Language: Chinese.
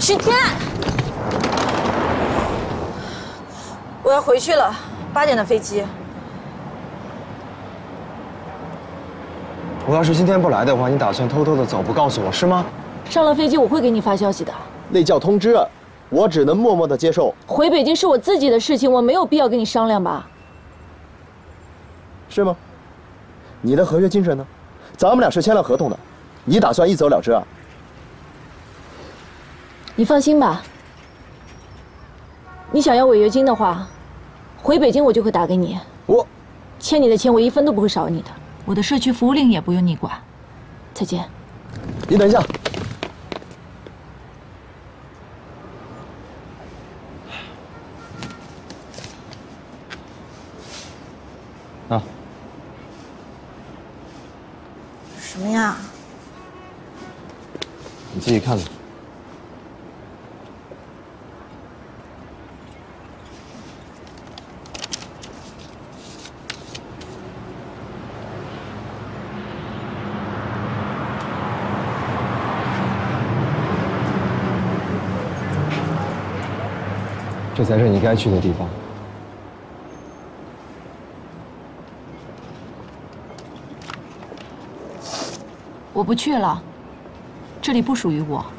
许天，我要回去了，8点的飞机。 我要是今天不来的话，你打算偷偷的走，不告诉我是吗？ 上了飞机我会给你发消息的。 那叫通知，我只能默默的接受。 回北京是我自己的事情，我没有必要跟你商量吧？ 是吗？你的合约精神呢？咱们俩是签了合同的，你打算一走了之啊？ 你放心吧，你想要违约金的话，回北京我就会打给你。 我欠你的钱我1分都不会少你的。我的社区服务令也不用你管。再见。 你等一下。啊。 什么呀？ 你自己看吧。这才是你该去的地方。 我不去了，这里不属于我。